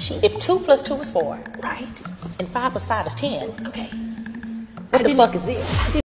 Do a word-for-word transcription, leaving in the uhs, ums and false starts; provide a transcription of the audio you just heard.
She, if two plus two is four, Right. and five plus five is ten, Okay. what I the didn't- fuck is this? I didn't